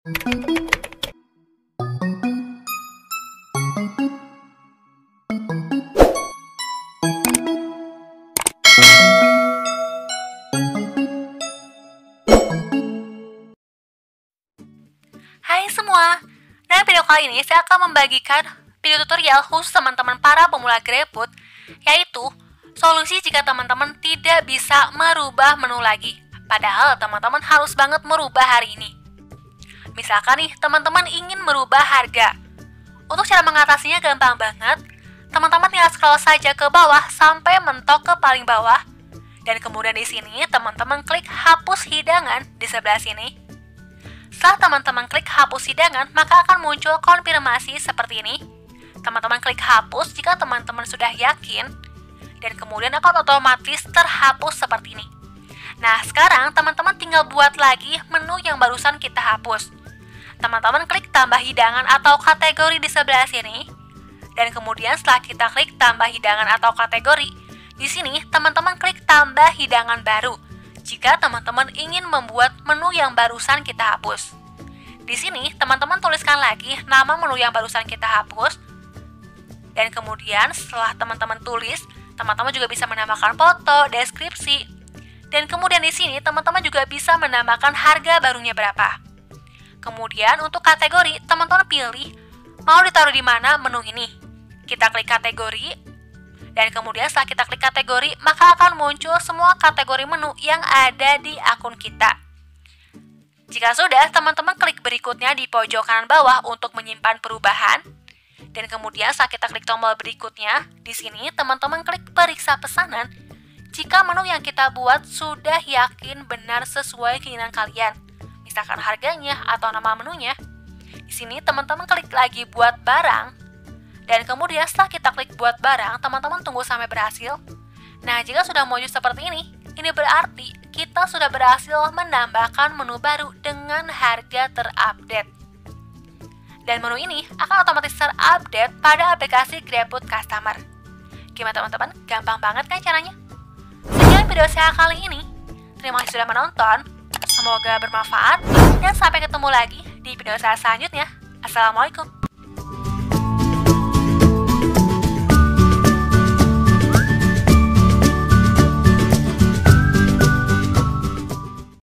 Hai semua, dalam video kali ini saya akan membagikan video tutorial khusus teman-teman para pemula GrabFood, yaitu solusi jika teman-teman tidak bisa merubah menu lagi, padahal teman-teman harus banget merubah hari ini. Misalkan nih, teman-teman ingin merubah harga. Untuk cara mengatasinya gampang banget, teman-teman tinggal scroll saja ke bawah sampai mentok ke paling bawah, dan kemudian di sini teman-teman klik hapus hidangan di sebelah sini. Setelah teman-teman klik hapus hidangan, maka akan muncul konfirmasi seperti ini. Teman-teman klik hapus jika teman-teman sudah yakin, dan kemudian akan otomatis terhapus seperti ini. Nah, sekarang teman-teman tinggal buat lagi menu yang barusan kita hapus. Teman-teman klik tambah hidangan atau kategori di sebelah sini, dan kemudian setelah kita klik tambah hidangan atau kategori, di sini teman-teman klik tambah hidangan baru jika teman-teman ingin membuat menu yang barusan kita hapus. Di sini teman-teman tuliskan lagi nama menu yang barusan kita hapus, dan kemudian setelah teman-teman tulis, teman-teman juga bisa menambahkan foto, deskripsi, dan kemudian di sini teman-teman juga bisa menambahkan harga barunya berapa. Kemudian untuk kategori, teman-teman pilih mau ditaruh di mana menu ini. Kita klik kategori, dan kemudian setelah kita klik kategori, maka akan muncul semua kategori menu yang ada di akun kita. Jika sudah, teman-teman klik berikutnya di pojok kanan bawah untuk menyimpan perubahan. Dan kemudian saat kita klik tombol berikutnya, di sini teman-teman klik periksa pesanan jika menu yang kita buat sudah yakin benar sesuai keinginan kalian. Misalkan harganya atau nama menunya. Di sini teman-teman klik lagi buat barang. Dan kemudian setelah kita klik buat barang, teman-teman tunggu sampai berhasil. Nah, jika sudah muncul seperti ini berarti kita sudah berhasil menambahkan menu baru dengan harga terupdate. Dan menu ini akan otomatis terupdate pada aplikasi GrabFood Customer. Gimana teman-teman? Gampang banget kan caranya? Sekian video saya kali ini. Terima kasih sudah menonton. Semoga bermanfaat dan sampai ketemu lagi di video saya selanjutnya. Assalamualaikum.